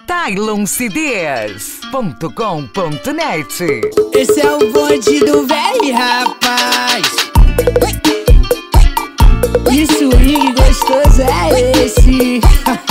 TylonCDs.com.net. Esse é o bonde do véi, rapaz. Que swing gostoso é esse?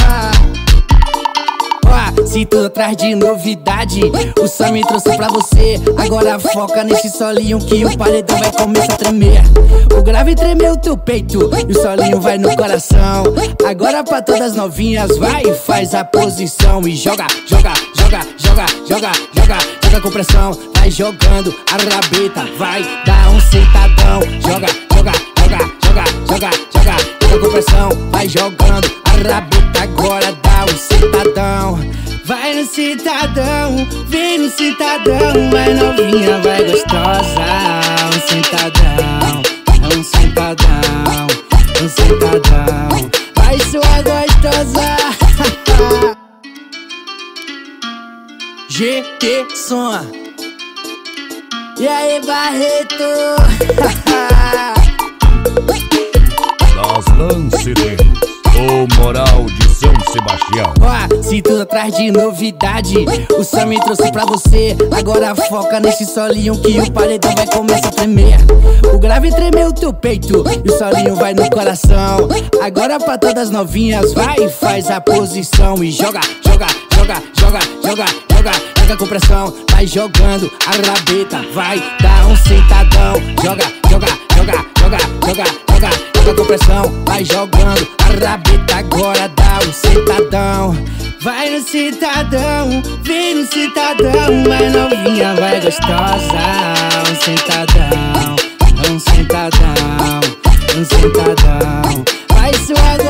Ó, se tudo atrás de novidade, o Sam me trouxe pra você. Agora foca nesse solinho que o paredão vai começar a tremer. O grave tremeu teu peito e o solinho vai no coração. Agora pra todas novinhas, vai e faz a posição. E joga, joga, joga, joga, joga, joga, joga com pressão. Vai jogando a rabeta, vai dar um sentadão. Joga, joga, joga, joga, joga, joga, joga com pressão. Vai jogando a rabeta, agora dá um sentadão. Vai no sentadão, vem no sentadão. Vai novinha, vai gostosa. Um sentadão, um sentadão, um sentadão. Vai sua gostosa. GT Som. E aí, Barreto? Das LanCDs, o Moral de São Sebastião. Ó, se tudo atrás de novidade, o Sam me trouxe pra você. Agora foca nesse solinho que o paredão vai começar a tremer. O grave tremeu teu peito e o solinho vai no coração. Agora pra todas novinhas, vai e faz a posição. E joga, joga, joga, joga, joga, joga, joga com pressão. Vai jogando a rabeta, vai dar um sentadão. Joga, joga, joga, joga, joga, joga, joga com pressão. Vai jogando a rabeta, agora dá um sentadão. Vai no sentadão, vem no sentadão. Vai novinha, vai gostosa. Um sentadão, um sentadão, um sentadão. Vai sua